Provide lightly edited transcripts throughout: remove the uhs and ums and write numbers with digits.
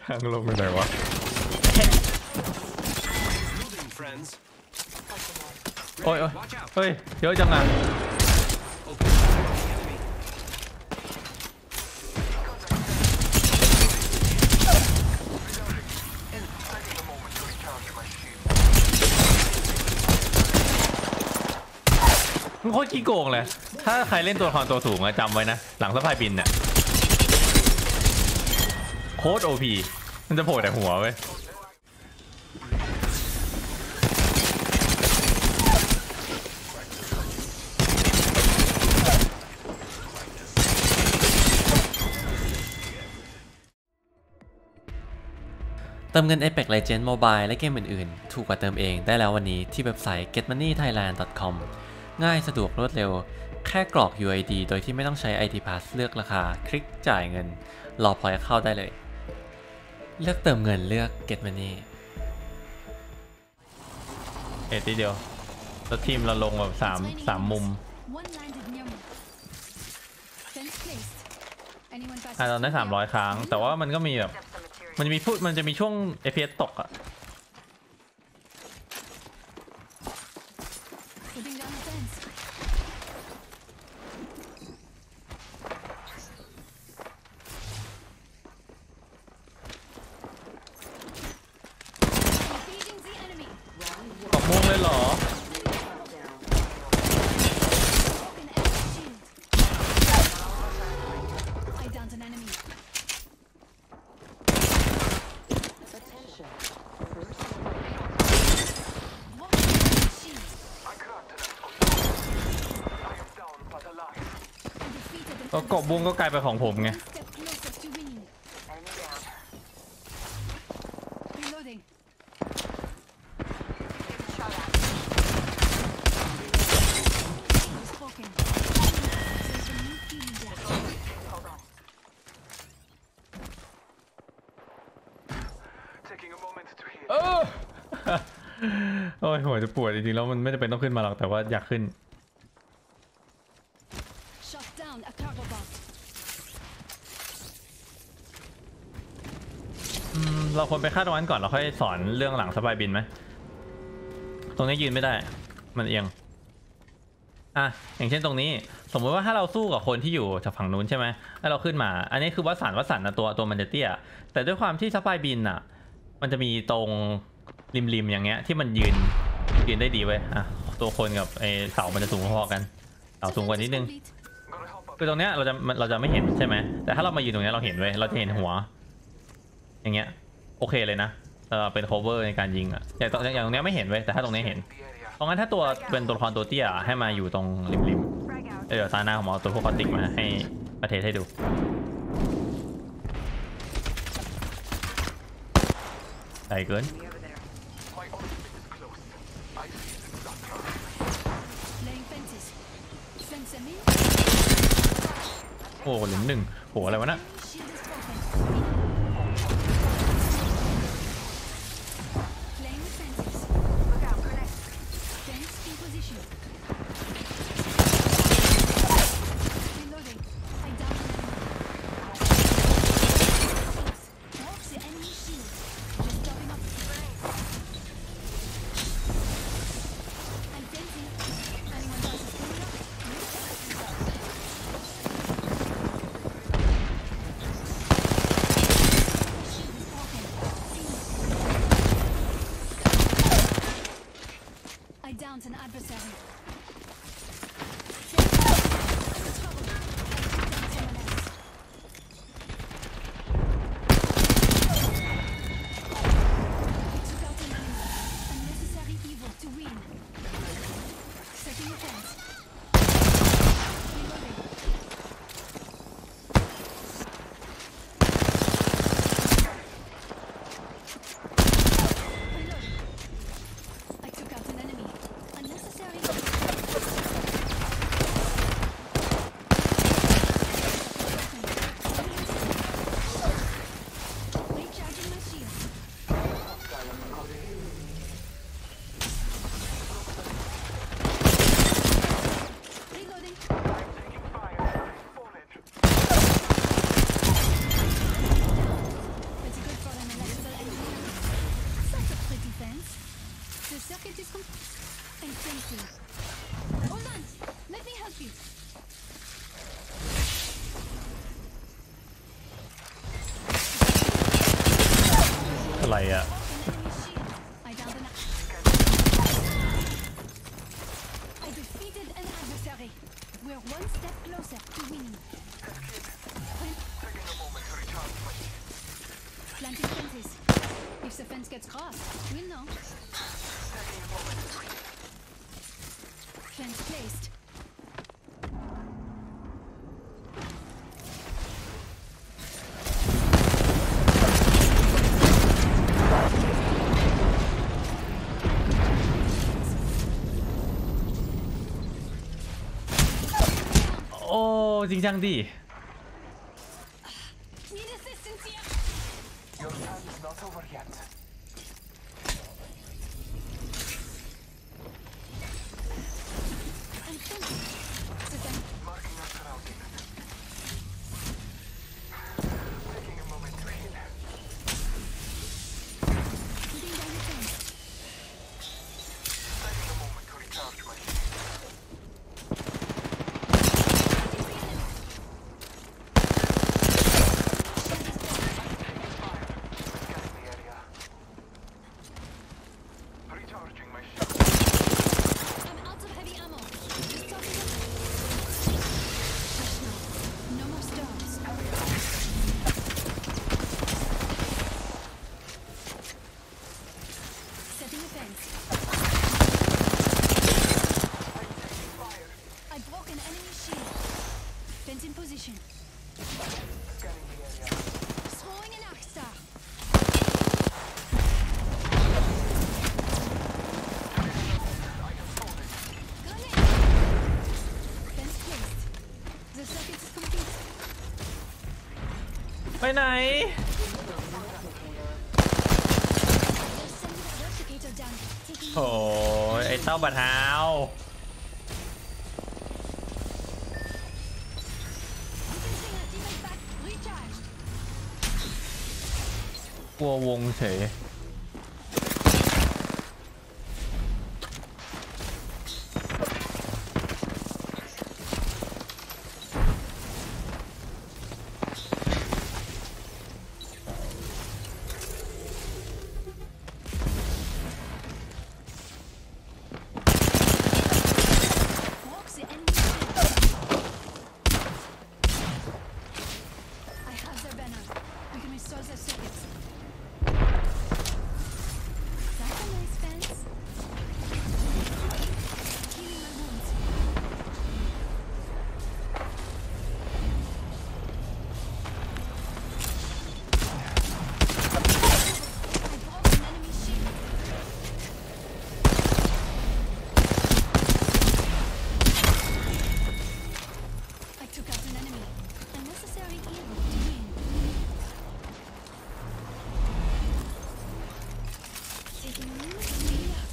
ทางลงไปไหนวะโอ้ยเฮ้ยเยอะจังอ่ะมันโคตรขี้โกงเลยถ้าใครเล่นตัวละครตัวสูงอะจำไว้นะหลังสะพายบินเนี่ยโคตรโอพีมันจะโผล่แต่หัวเว้ยเติมเงิน Apex Legends Mobile และเกมอื่นๆถูกกว่าเติมเองได้แล้ววันนี้ที่เว็บไซต์ getmoneythailand.com ง่ายสะดวกรวดเร็วแค่กรอก UID โดยที่ไม่ต้องใช้ ID Pass เลือกราคาคลิกจ่ายเงินรอพอยต์เข้าได้เลยเลือกเติมเงินเลือก Getmoney ทีเดียวแล้วทีมเราลงแบบสามมุมเราได้300 ครั้งแต่ว่ามันก็มีแบบมันจะมีช่วง FPS ตกอะตกม่วงเลยเหรอก็กบบุ้งก็กลายเป็นของผมไงโอ้ยหัวจะปวดจริงๆแล้วมันไม่จำเป็นต้องขึ้นมาหรอกแต่ว่าอยากขึ้นเราควรไปคาดวันก่อนเราค่อยสอนเรื่องหลังสบายบินไหมตรงนี้ยืนไม่ได้มันเอียงอย่างเช่นตรงนี้สมมติว่าถ้าเราสู้กับคนที่อยู่จากฝั่งนู้นใช่ไหมแล้วเราขึ้นมาอันนี้คือวัดสันนะตัวมันจะเตี้ยแต่ด้วยความที่สบายบินอ่ะมันจะมีตรงริมอย่างเงี้ยที่มันยืนได้ดีเว้ยตัวคนกับไอเสามันจะสูงพอๆกันเสาสูงกว่านิดนึงคือตรงเนี้ยเราจะไม่เห็นใช่ไหมแต่ถ้าเรามายืนตรงนี้เราเห็นเว้ยเราจะเห็นหัวอย่างเงี้ยโอเคเลยนะเป็น cover ในการยิงอย่างตรงนี้ไม่เห็นเว้ยแต่ถ้าตรงนี้เห็นเพราะงั้นถ้าตัวเป็นตัวละครตัวเตี้ยให้มาอยู่ตรงริมเดี๋ยวตาหน้าของหมอตัวพวกคอติกมาให้ประเทศให้ดูใหญ่เกินโอ้หลุม1โหอะไรวะน่ะอะไรอะ I downed an. I defeated an adversary. We're one step closer to winning. Planting fences. If the fence gets crossed, we'll know. Fence placed. โอ้จริงจังดิ Need assistance here. Your time is not over yet. I'm finished. The fence. Marking our surroundings. Taking a moment to heal. Putting down the fence. Taking a moment to recharge my shield. Scanning the area. Recharging my shield. I'm out of heavy ammo. Just talking up. Hush now. No more storms. Setting a fence. I broke an enemy shield. Fence in position. Scanning the area. Throwing an arc star. Grenade. Fence placed. The circuit is complete. ไปไหน Just sending a replicator down. Taking โอ้ยไอ้เต้าบะเท้า Placing a teammate back. Recharge. กลัววงเฉย Walks the enemy shield. I have their banner. We can restore their circuits. That's a nice fence. Healing my wounds. I broke an enemy shield. I took out an enemy. A necessary evil to win. Taking a minute to heal up.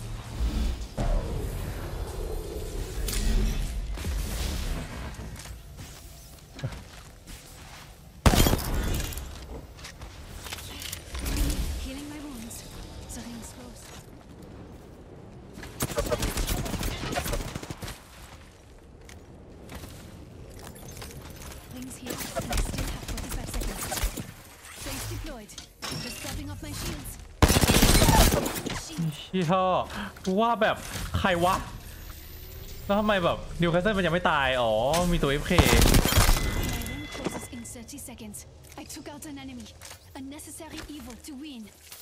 Healing my wounds. The ring's close. Rings here. And I still have 45 seconds. Face deployed. Just topping off my shields. Shield. พี่ท่อว่าแบบใครวะ แล้วทำไมแบบนิวคาสเซิลมันยังไม่ตาย อ๋อ มีตัว FK My ring closes in 30 seconds. I took out an enemy. A necessary evil to win.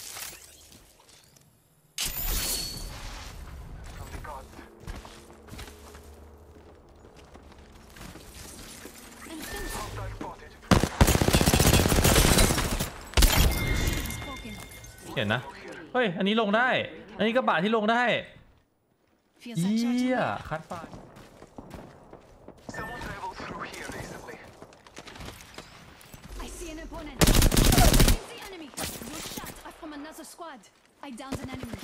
From the gods. And finish. Hostile spotted. Shield is broken. เห็นนะ เฮ้ย อันนี้ลงได้ อันนี้กระบะที่ลงได้ Feels like เยี่ charging ย up. คัดไฟ Someone traveled through here recently. I see an opponent. It's the enemy. Those shots are from another squad. I downed an enemy.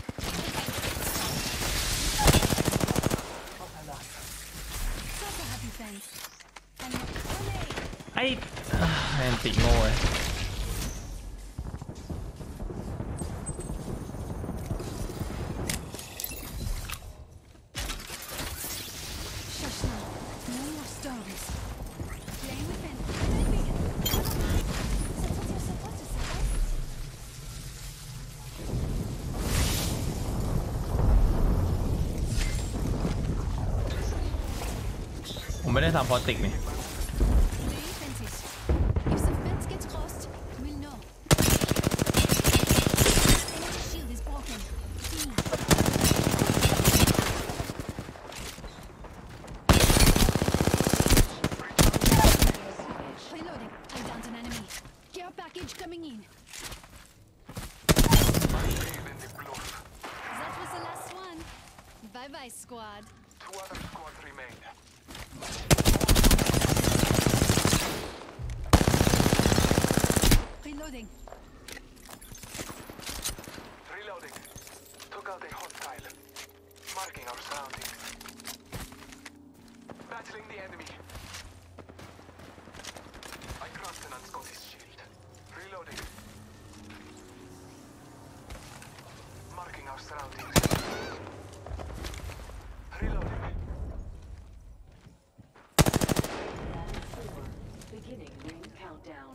Such a happy fence. And grenade. ไอ้แอนติโง่เลย Shush now. No more storms. Playing with fence. C'est toi, c'est toi, c'est ça. ผมไม่ได้ทำพลาสติกนี่ Laying fences. If the fence gets crossed, we'll know. Enemy shield is broken. Reloading. I downed an enemy. Care package coming in. Bathe in the blood. That was the last one. Bye bye, squad. 2 other squads remain. Reloading. Reloading. Took out a hostile. Marking our surroundings. Battling the enemy. I crossed an unscottish shield. Reloading. Marking our surroundings. Reloading. Beginning ring countdown.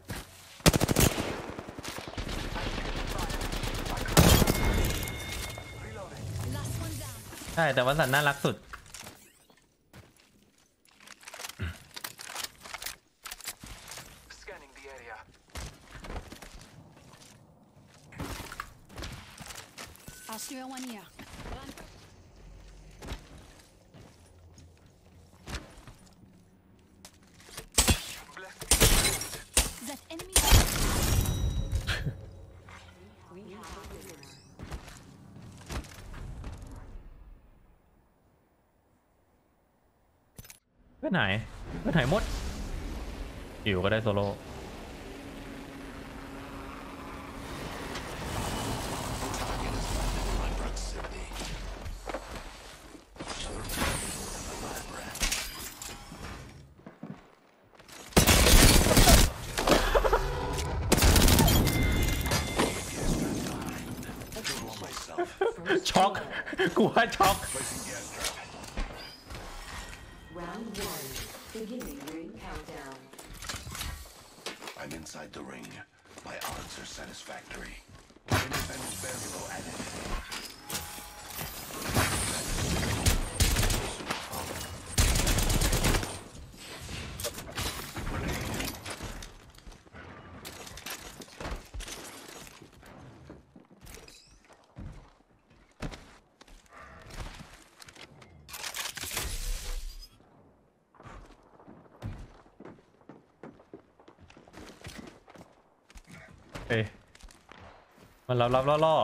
Reloading. Last one down. ใช่แต่วันสันน่ารักสุด Scanning the area. Archer one here. Run. Bless. That enemy. We have a winner. เพื่อนไหนเพื่อนไหนหมดอยู่ก็ได้โซโล่ ช็อก กูว่าช็อก Round one. Beginning ring countdown. I'm inside the ring. My odds are satisfactory. Independent burial added. เอ้ยมันรับล่อ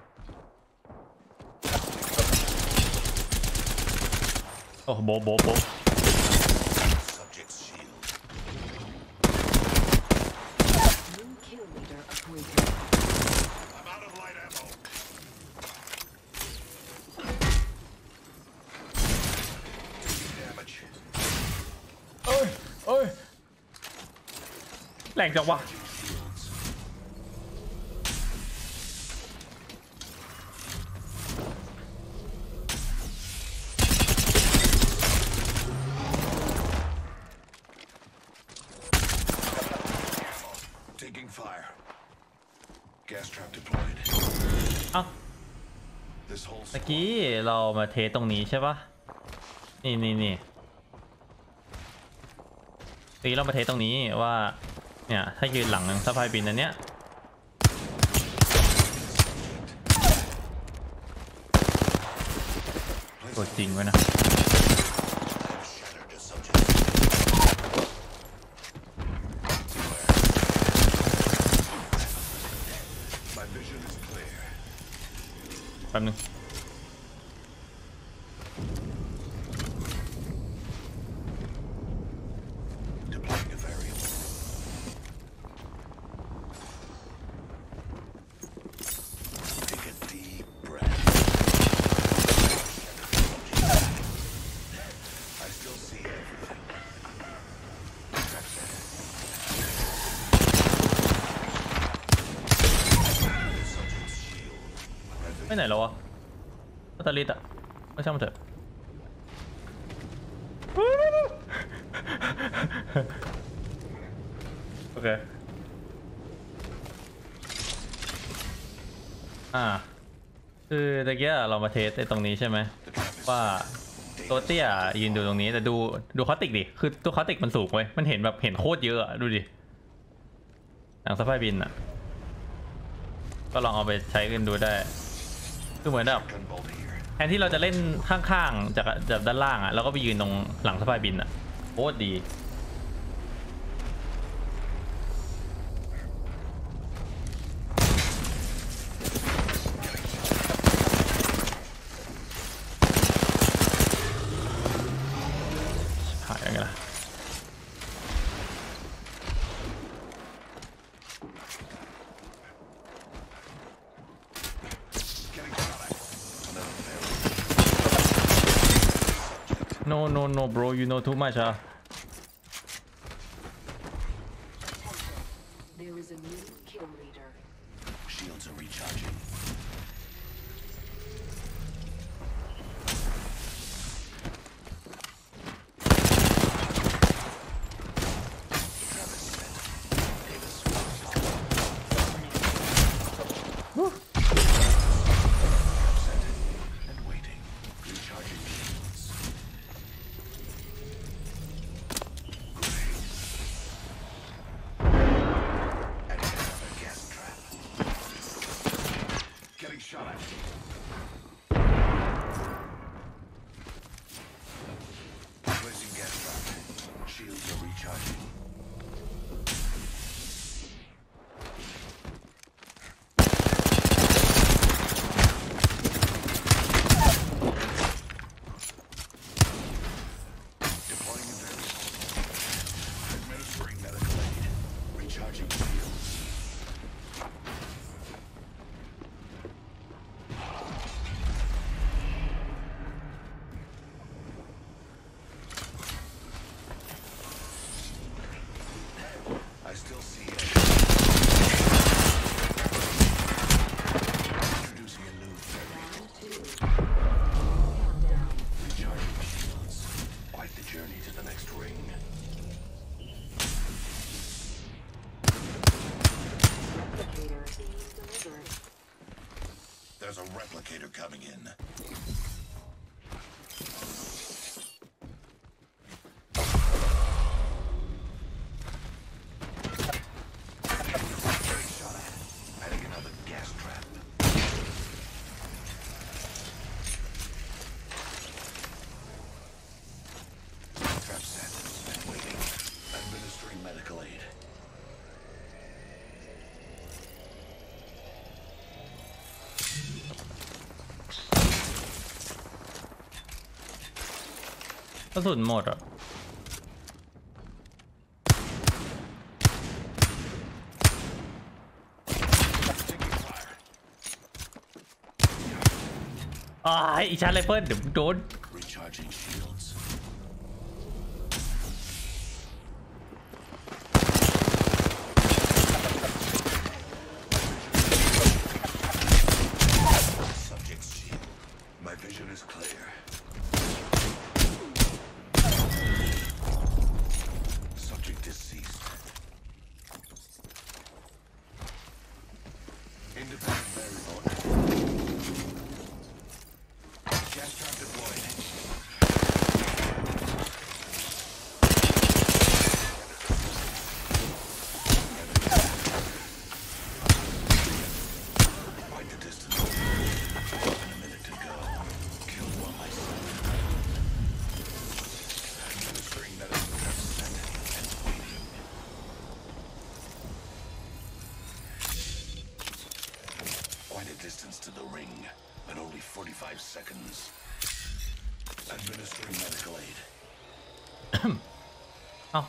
โอ้โบะ Subject's shield. New kill leader appointed. I'm out of light ammo. Taking damage. เอ้ยแรงจังวะ Taking fire. Gas trap deployed. เอ้า This whole ตะกี้เรามาเทสตรงนี้ใช่ปะนี่ตะกี้เรามาเทสตรงนี้ว่าเนี่ยถ้ายืนหลังสะพายบินอันเนี้ยตัวจริงไว้นะ shattered a subject. My vision is clear. แป๊บนึง Deploying a variable. Take a deep breath. I still see everything. Subject's shield. My ไปไหนแล้ววะปัตตาลิตอะไม่ช่างมันเถอะ โอเคคือตะกี้เรามาเทสไอ้ตรงนี้ใช่ไหมว่าตัวเตี้ยยืนดูตรงนี้แต่ดูคอติกดิคือตัวคอติกมันสูงเว้ยมันเห็นแบบเห็นโคตรเยอะอะดูดิหนังสไปบินอ่ะก็ลองเอาไปใช้กันดูได้คือเหมือนแบบ Gunbolt here. แทนที่เราจะเล่นข้างๆจากด้านล่างอ่ะเราก็ไปยืนตรงหลังสไปบินอ่ะโคตรดีหายยังไงล่ะNo bro you know too much There is a new kill leader. Shields are recharging. Travis set. Davis set and waiting. Recharging shields. And another gas trap. Getting shot at. Placing gas trap. Shields are recharging. Deploying a variable. Administering medical aid. Recharging shields. I still see it. Introducing a new variable. Round 2. Countdown. Recharging shields. Quite the journey to the next ring. Replicator being delivered. There's a replicator coming in. Getting shot at. Adding another gas trap. Trap set and waiting. Administering medical aid. กระสุนหมดอ่ะ Taking fire. อีชาร์ไรเฟิลเดี๋ยวโดน Recharging shields. Subject's shield. My vision is clear. Subject deceased. Independent variable active. Gas trap deployed. Quite the distance. And a minute to go. Killed one myself. Administering medical trap set and waiting. Quite a distance to the ring, but only 45 seconds. Administering medical aid. เอ้า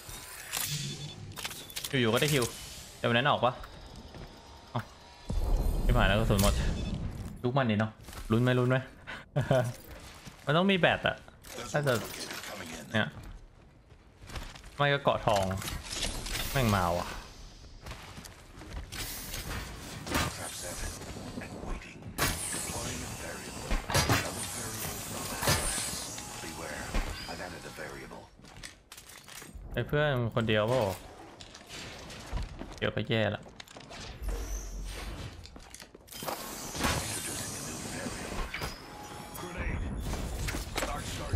อยู่ๆก็ได้คิวเดี๋ยววันนั้นออกปะเอ้าไม่ผ่านแล้วกระสุนหมดลุกมันดิเนาะลุ้นไหม มันต้องมีแบตอะ There's a That's a- replicator coming in. เนี่ยไม่ก็เกาะทองแม่งมาว่ะ Trap set and waiting. Deploying a variable. Another variable from Atlas. Beware, I've added a variable. ไอ้เพื่อนคนเดียวเปล่าเดี๋ยวก็แย่ละ Introducing a new variable. Grenade. Dark Star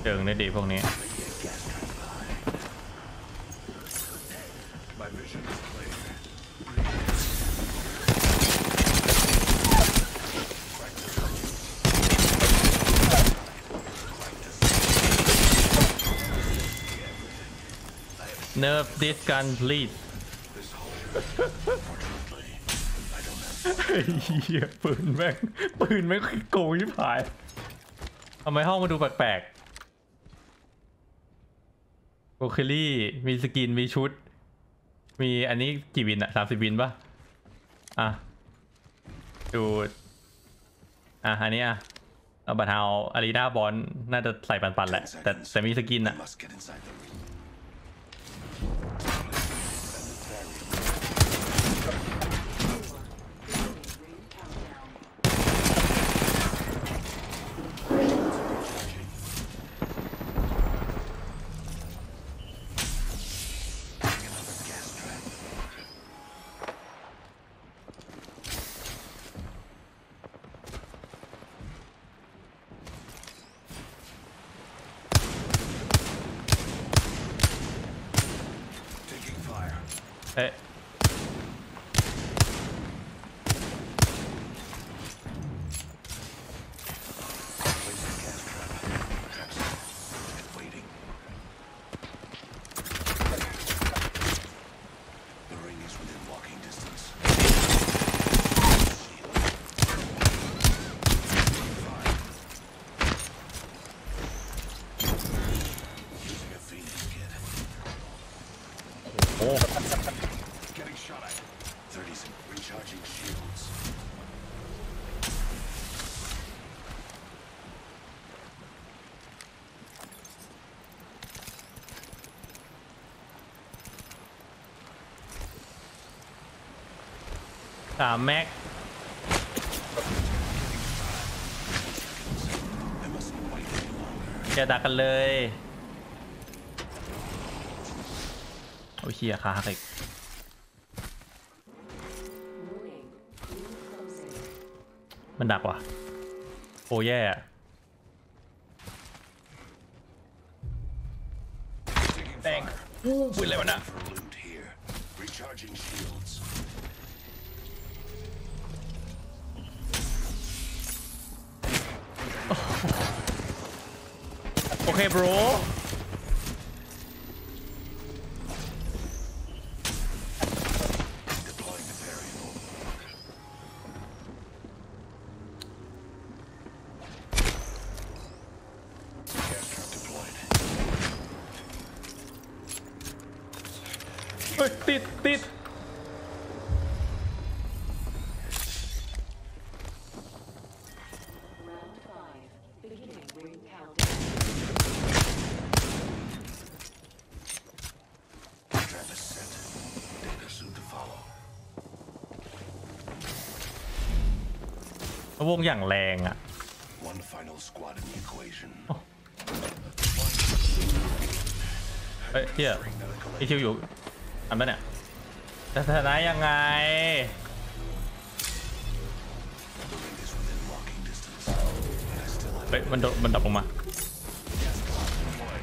เจิงได้ดีพวกนี้ My vision is clear. Nerf this gun please เฮียปืนแม่งโกงยิ่งผายทำไมห้องมาดูแปลกๆโอเคลี่มีสกินมีชุดมีอันนี้กี่วินอะ30 วินปะอ่ะดูอันนี้เอาบัตรเฮาอารีนาบอลน่าจะใส่ปันๆแหละแต่มีสกินอะ Must get inside the room. Ring countdown. เอ๊ะโอ้ Getting shot at. 30 seconds. Recharging shields. 3 แม็ก I mustn't wait any longer. อย่าดักกันเลยโอ้ยเฮียขาหักอีก Warning. Ring closing. มันดักว่ะโอ้แย่อะ Taking Thanks. fire. ปืนอะไรวะน่ะ For loot here. Recharging shields. โอเค bro Deploying the variable. Gas trap deployed. เฮ้ยติด Round 5. Beginning ring countdown. Trap is set. Data soon to follow. วงอย่างแรงอ่ะ One final squad in the equation. เฮ้ยเฮียไอคิวอยู่อันนั้นเนี่ยจะชนะยังไง The ring is within walking distance. And I still have เฮ้ยมันดับลงมา gas cloud deployed.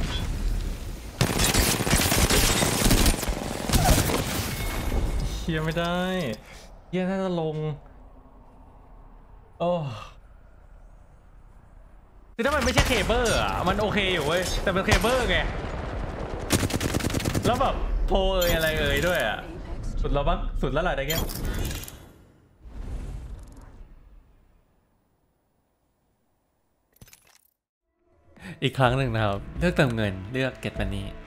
เฮียไม่ได้เฮียน่าจะลงโอ้คือถ้ามันไม่ใช่เคเบิลอ่ะมันโอเคอยู่เว้ยแต่เป็นเคเบิลไงแล้วแบบโพลอะไรด้วยอ่ะ Apex สุดแล้วปะสุดแล้วแหละไดเกมอีกครั้งหนึ่งนะครับ เลือกเติมเงินเลือก Get Money